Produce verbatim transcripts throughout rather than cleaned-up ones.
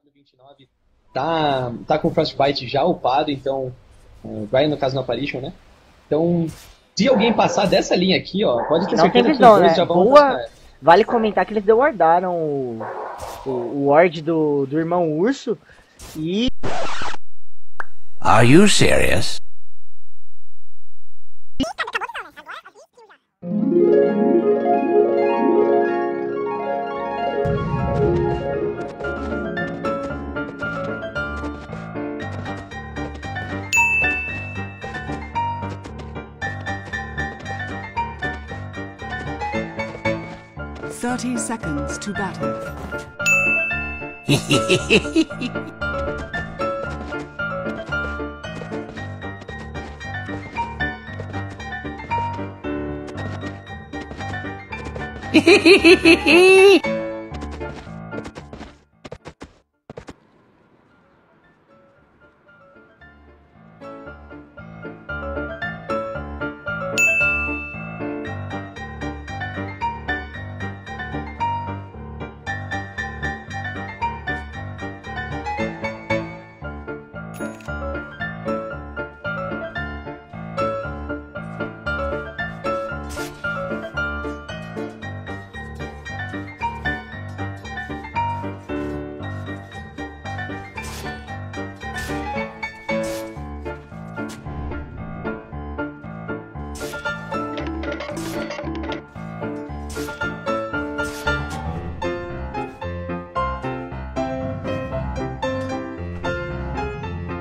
vinte e nove tá, tá com o Frostbite já upado, então. Uh, vai no caso no Apparition, né? Então, se alguém passar dessa linha aqui, ó, pode ter Não tem certeza que os visão, dois né? já vão Boa. atrás. Vale comentar que eles dewardaram o, o, o ward do, do irmão urso e. Are you serious? Thirty seconds to battle.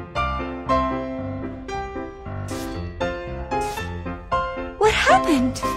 What happened?